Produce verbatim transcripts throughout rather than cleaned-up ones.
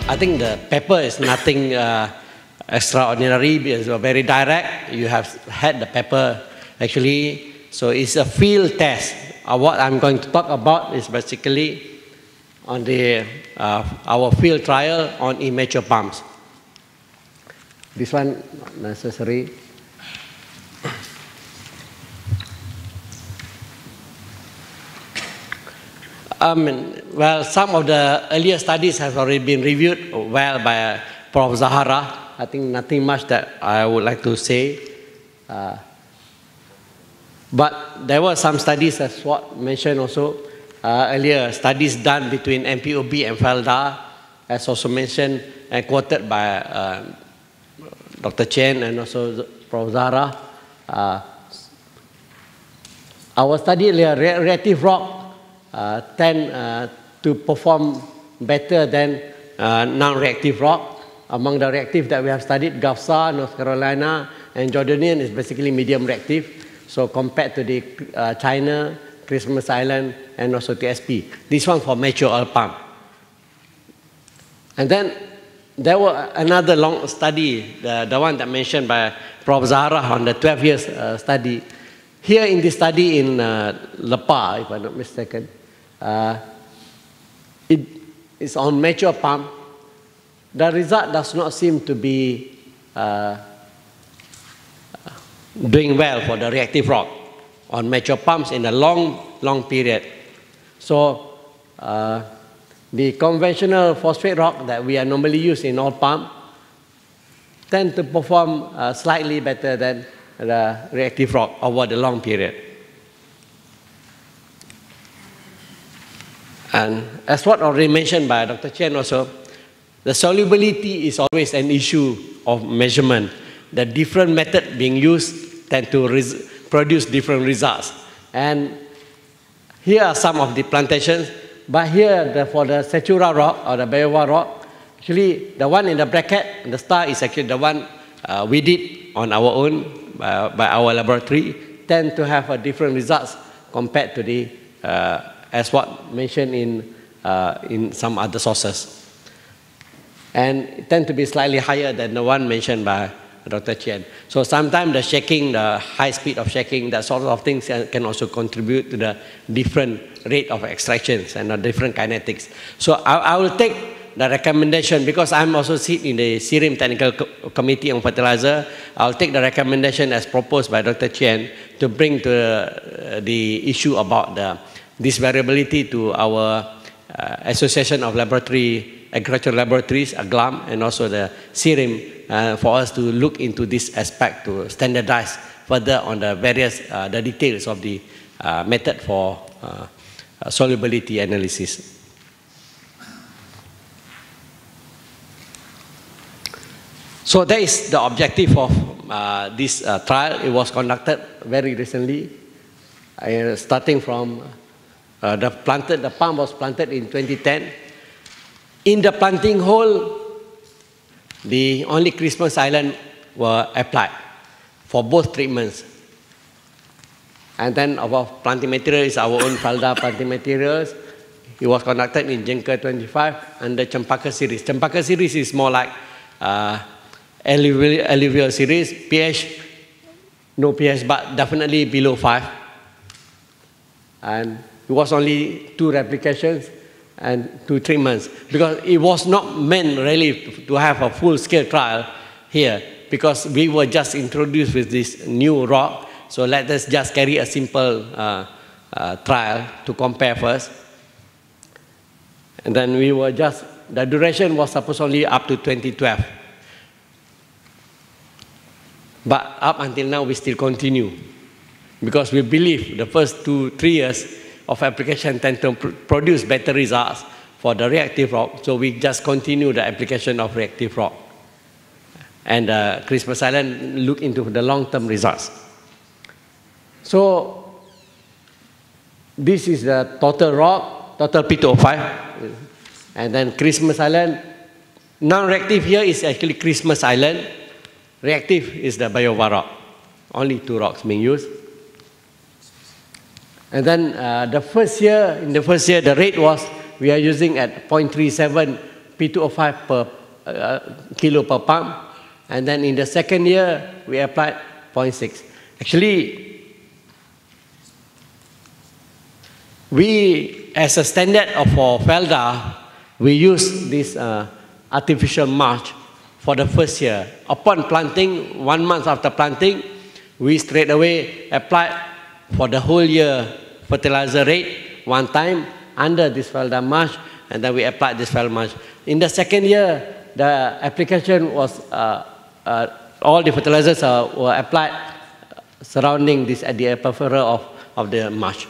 I think the paper is nothing uh, extraordinary. It's very direct. You have had the paper actually. So it's a field test. Uh, what I'm going to talk about is basically on the uh, our field trial on immature pumps. This one not necessary. Um, well, some of the earlier studies have already been reviewed well by Professor Zahara. I think nothing much that I would like to say. Uh, but there were some studies, as what mentioned also uh, earlier, studies done between M P O B and Felda, as also mentioned and quoted by uh, Doctor Chen and also Professor Zahara. Uh, our study earlier, re reactive rock, Uh, tend uh, to perform better than uh, non-reactive rock. Among the reactive that we have studied, Gafsa, North Carolina, and Jordanian is basically medium reactive. So compared to the uh, China, Christmas Island, and also T S P. This one for mature oil pump. And then there was another long study, the, the one that mentioned by Professor Zahara on the twelve years uh, study. Here in this study in uh, Lepa, if I'm not mistaken, Uh, it is on mature pump. The result does not seem to be uh, doing well for the reactive rock on mature pumps in a long, long period. So uh, the conventional phosphate rock that we are normally used in oil pump tend to perform uh, slightly better than the reactive rock over the long period. And as what already mentioned by Doctor Chen also, the solubility is always an issue of measurement. The different method being used tend to produce different results. And here are some of the plantations. But here, the, for the Sechura rock or the Bayowa rock, actually the one in the bracket, the star is actually the one uh, we did on our own uh, by our laboratory, tend to have a different results compared to the uh, as what mentioned in, uh, in some other sources. And it tend to be slightly higher than the one mentioned by Doctor Chen. So sometimes the shaking, the high speed of shaking, that sort of things can also contribute to the different rate of extractions and the different kinetics. So I, I will take the recommendation, because I'm also sit in the Serum Technical Co Committee on Fertilizer. I'll take the recommendation as proposed by Doctor Chen to bring to uh, the issue about the this variability to our uh, Association of Laboratory, Agricultural Laboratories, A G L A M, and also the Serum, uh, for us to look into this aspect to standardize further on the various, uh, the details of the uh, method for uh, uh, solubility analysis. So that is the objective of uh, this uh, trial. It was conducted very recently, uh, starting from Uh, the, planted, the pump was planted in twenty ten. In the planting hole, the only Christmas Island were applied for both treatments. And then our planting material is our own Felda planting materials. It was conducted in Jengke twenty-five and the Cempaka series. Cempaka series is more like uh, alluvial, alluvial series, pH, no pH, but definitely below five. And it was only two replications and two treatments, because it was not meant really to have a full-scale trial here, because we were just introduced with this new rock. So let us just carry a simple uh, uh, trial to compare first. And then we were just, the duration was supposed only up to twenty twelve. But up until now, we still continue, because we believe the first two, three years of application tend to pr produce better results for the reactive rock. So we just continue the application of reactive rock. And uh, Christmas Island look into the long-term results. So this is the total rock, total P two O five. And then Christmas Island. Non-reactive here is actually Christmas Island. Reactive is the Bayowa rock. Only two rocks being used. And then uh, the first year, in the first year, the rate was, we are using at zero point three seven P two O five per uh, kilo per pump. And then in the second year, we applied zero point six. Actually, we, as a standard for Felda, we use this uh, artificial mulch for the first year. Upon planting, one month after planting, we straight away apply for the whole year fertilizer rate one time under this Felda mulch, and then we applied this Felda mulch. In the second year, the application was, uh, uh, all the fertilizers uh, were applied surrounding this at the periphery of, of the mulch.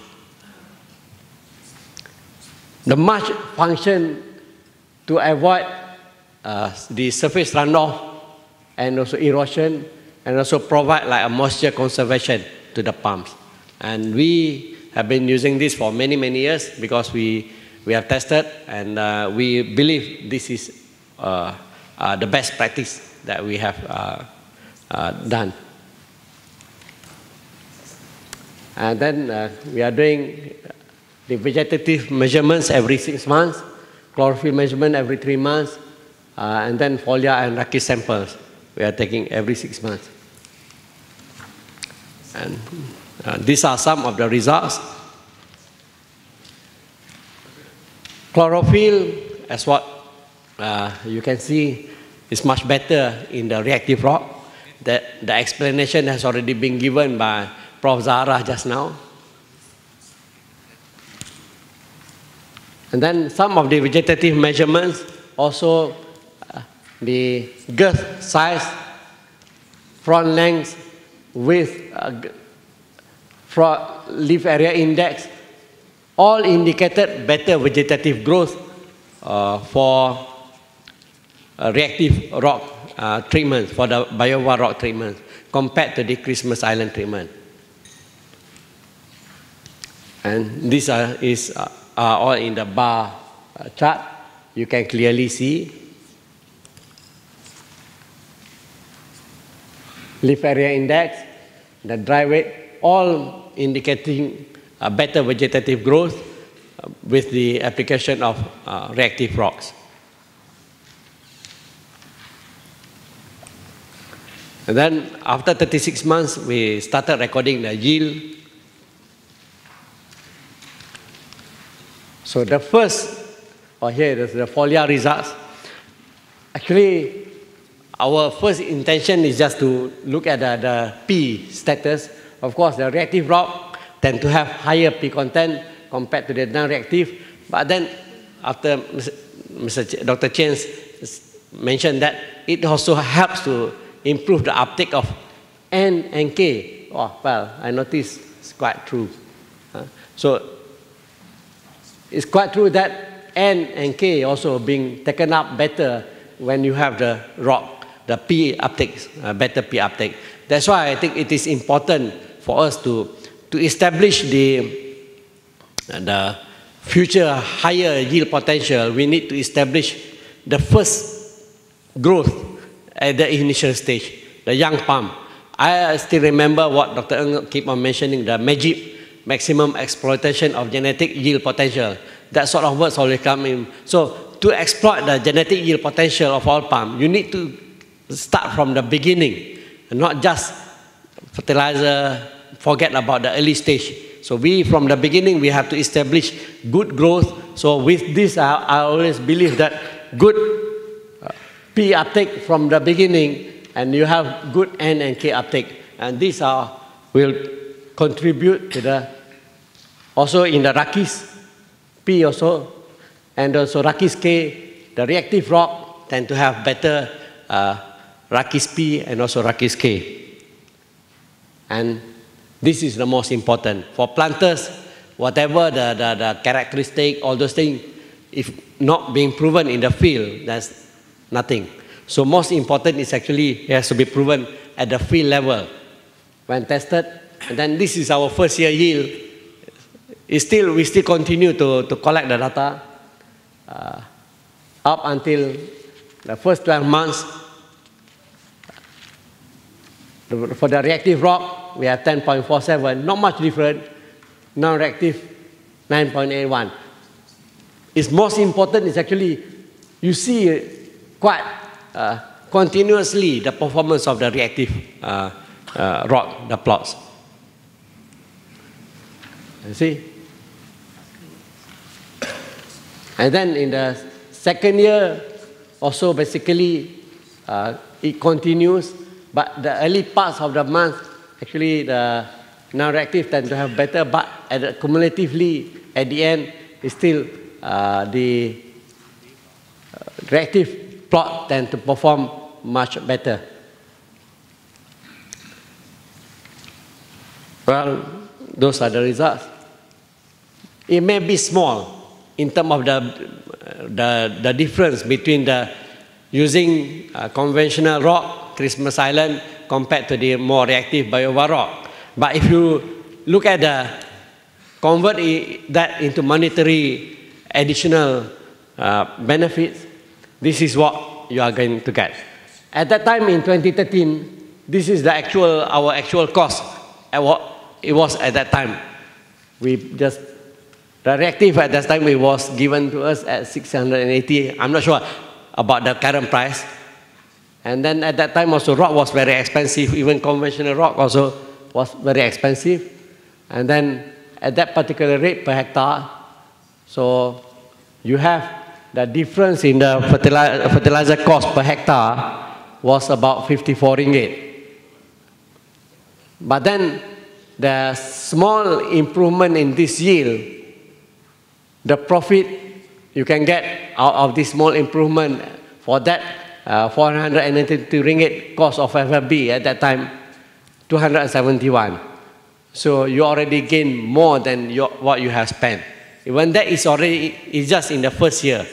The mulch function to avoid uh, the surface runoff and also erosion, and also provide like a moisture conservation to the pumps. And we have been using this for many, many years because we, we have tested, and uh, we believe this is uh, uh, the best practice that we have uh, uh, done. And then uh, we are doing the vegetative measurements every six months, chlorophyll measurement every three months, uh, and then foliar and rachis samples we are taking every six months. And uh, these are some of the results. Chlorophyll, as what uh, you can see, is much better in the reactive rock. The, the explanation has already been given by Professor Zahra just now. And then some of the vegetative measurements, also uh, the girth size, front length, width, uh, front leaf area index, all indicated better vegetative growth uh, for uh, reactive rock uh, treatment, for the Biova rock treatment, compared to the Christmas Island treatment. And these are is uh, are all in the bar uh, chart. You can clearly see leaf area index, the dry weight, all indicating a better vegetative growth uh, with the application of uh, reactive rocks. And then after thirty-six months, we started recording the yield. So the first, or here is the foliar results. Actually, our first intention is just to look at the, the P status. Of course, the reactive rock tend to have higher P content compared to the non-reactive. But then, after Mister Ch Doctor Chen mentioned that it also helps to improve the uptake of N and K. Oh, well, I noticed it's quite true. Uh, so, it's quite true that N and K also being taken up better when you have the rock, the P uptake, uh, better P uptake. That's why I think it is important for us to, to establish the, uh, the future higher yield potential. We need to establish the first growth at the initial stage, the young palm. I still remember what Doctor Ng keep on mentioning, the magic maximum exploitation of genetic yield potential. That sort of words always come in. So to exploit the genetic yield potential of all palm, you need to start from the beginning, and not just fertilizer, forget about the early stage. So we, from the beginning, we have to establish good growth. So with this, I, I always believe that good uh, P uptake from the beginning, and you have good N and K uptake. And these are, will contribute to the, also in the rachis, P also, and also rachis K, the reactive rock tend to have better uh, rachis P and also rachis K. And this is the most important. For planters, whatever the, the, the characteristic, all those things, if not being proven in the field, that's nothing. So most important is actually, it has to be proven at the field level. When tested, and then this is our first year yield. It's still, we still continue to, to collect the data uh, up until the first twelve months. For the reactive rock, we have ten point four seven, not much different. Non-reactive, nine point eight one. It's most important is actually you see quite uh, continuously the performance of the reactive uh, uh, rock, the plots. You see? And then in the second year, also basically uh, it continues, but the early parts of the month, actually the non-reactive tend to have better, but at the, cumulatively at the end, it's still uh, the uh, reactive plot tend to perform much better. Well, those are the results. It may be small in terms of the, the, the difference between the using uh, conventional rock, Christmas Island, compared to the more reactive Biova rock. But if you look at the, convert that into monetary additional uh, benefits, this is what you are going to get. At that time in twenty thirteen, this is the actual, our actual cost at what it was at that time. We just, the reactive at that time it was given to us at six hundred eighty. I'm not sure about the current price. And then at that time also rock was very expensive. Even conventional rock also was very expensive. And then at that particular rate per hectare, so you have the difference in the fertilizer, fertilizer cost per hectare was about fifty-four ringgit. But then the small improvement in this yield, the profit you can get out of this small improvement for that uh, four hundred ninety-two ringgit cost of F F B at that time, two hundred seventy-one. So you already gain more than your, what you have spent. When that is already, it's just in the first year.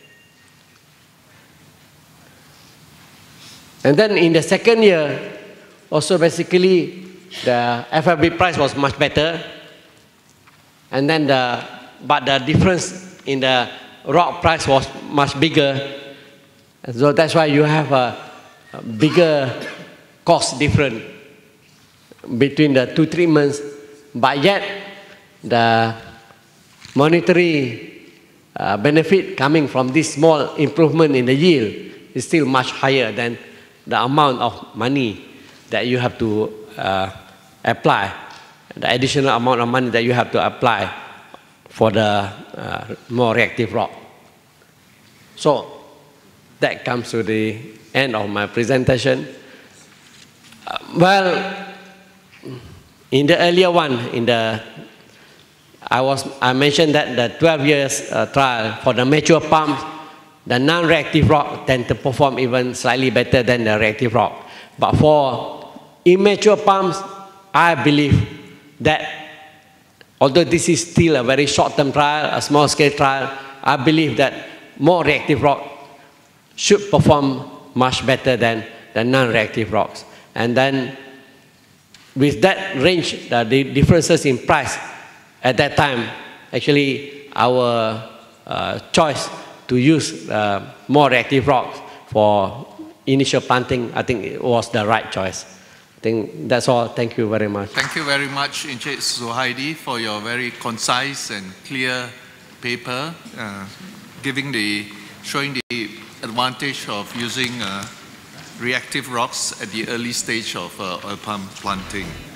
And then in the second year, also basically the F F B price was much better. And then the, but the difference in the rock price was much bigger. And so that's why you have a, a bigger cost difference between the two treatments. But yet, the monetary uh, benefit coming from this small improvement in the yield is still much higher than the amount of money that you have to uh, apply, the additional amount of money that you have to apply for the uh, more reactive rock. So that comes to the end of my presentation. Uh, well, in the earlier one, in the I was I mentioned that the twelve years uh, trial for the mature pumps, the non-reactive rock tend to perform even slightly better than the reactive rock. But for immature pumps, I believe that although this is still a very short-term trial, a small-scale trial, I believe that more reactive rock should perform much better than the non-reactive rocks. And then with that range, the, the differences in price at that time, actually our uh, choice to use uh, more reactive rocks for initial planting, I think it was the right choice. I think that's all. Thank you very much. Thank you very much, Encik Suhaidi, for your very concise and clear paper, uh, giving the, showing the advantage of using uh, reactive rocks at the early stage of uh, oil palm planting.